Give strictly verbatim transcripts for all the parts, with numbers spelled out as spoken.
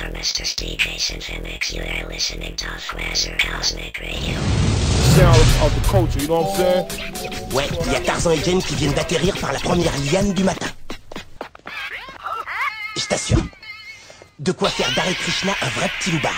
for Mister Steve Jason Fimix. You are listening to Quasar Cosmic Radio. Sound of the culture, you know what I'm saying? Ouais, il y a Tarzan et Jane qui viennent d'atterrir par la première liane du matin. Je t'assure, de quoi faire d'Hare Krishna un vrai petit loupard.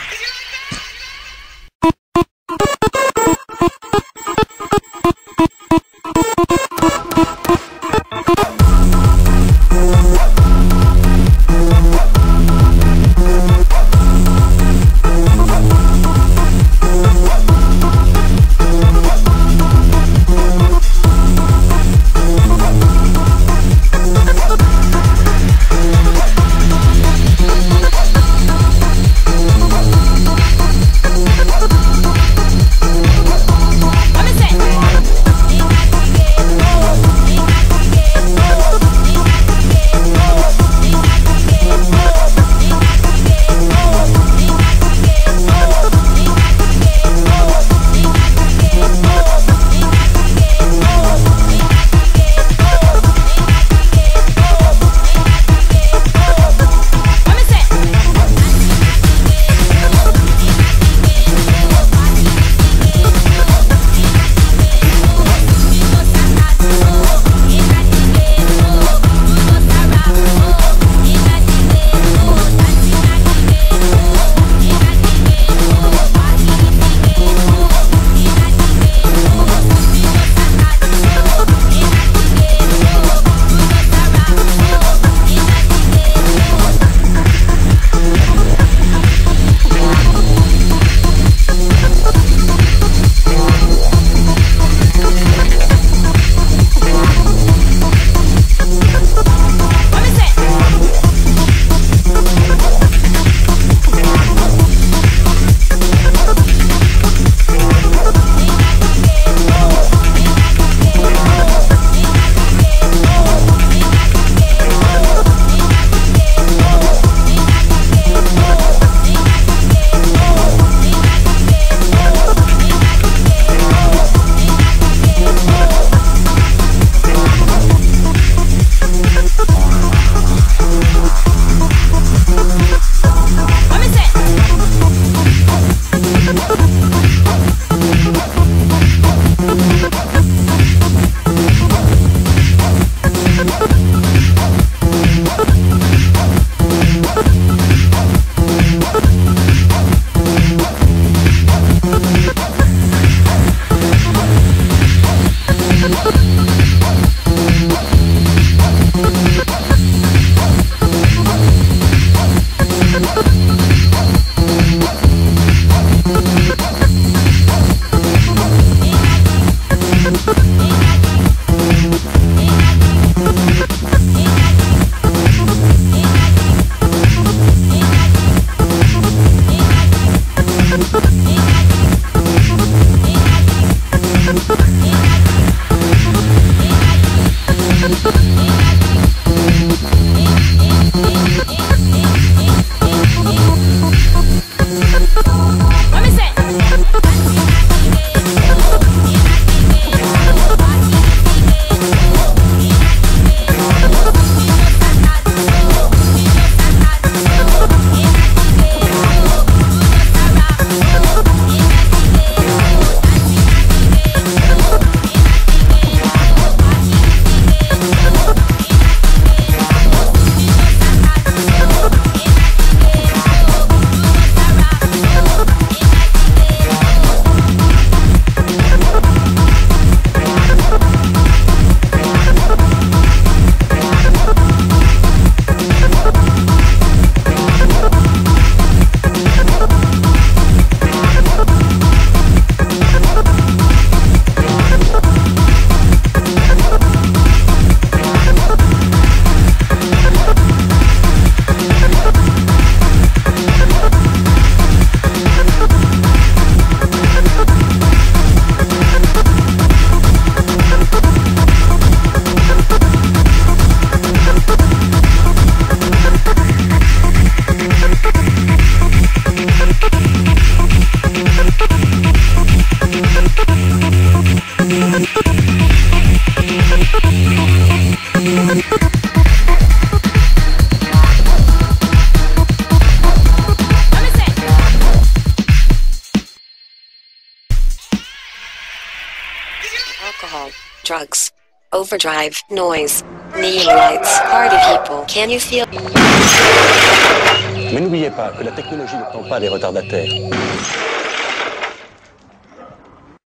alcohol, drugs, overdrive, noise, neon lights, party people. Can you feel? Mais n'oubliez pas que la technologie ne prend pas des retardataires.